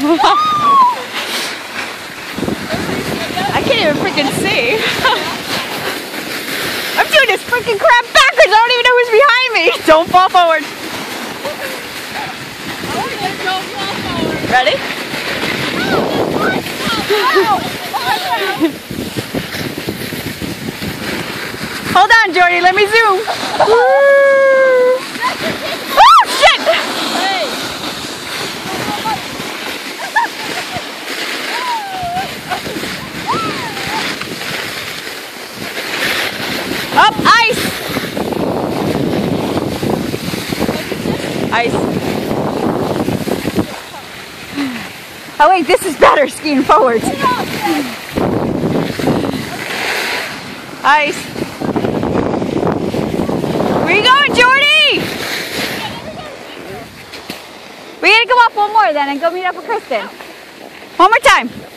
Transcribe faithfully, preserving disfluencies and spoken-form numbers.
I can't even freaking see. I'm doing this freaking crap backwards. I don't even know who's behind me. Don't fall forward. Ready? Hold on, Jordy. Let me zoom. Oh, shit! Up, ice! Ice. Oh wait, this is better, skiing forwards. Ice. Where you going, Jordy? We gotta go up one more then and go meet up with Kristen. One more time.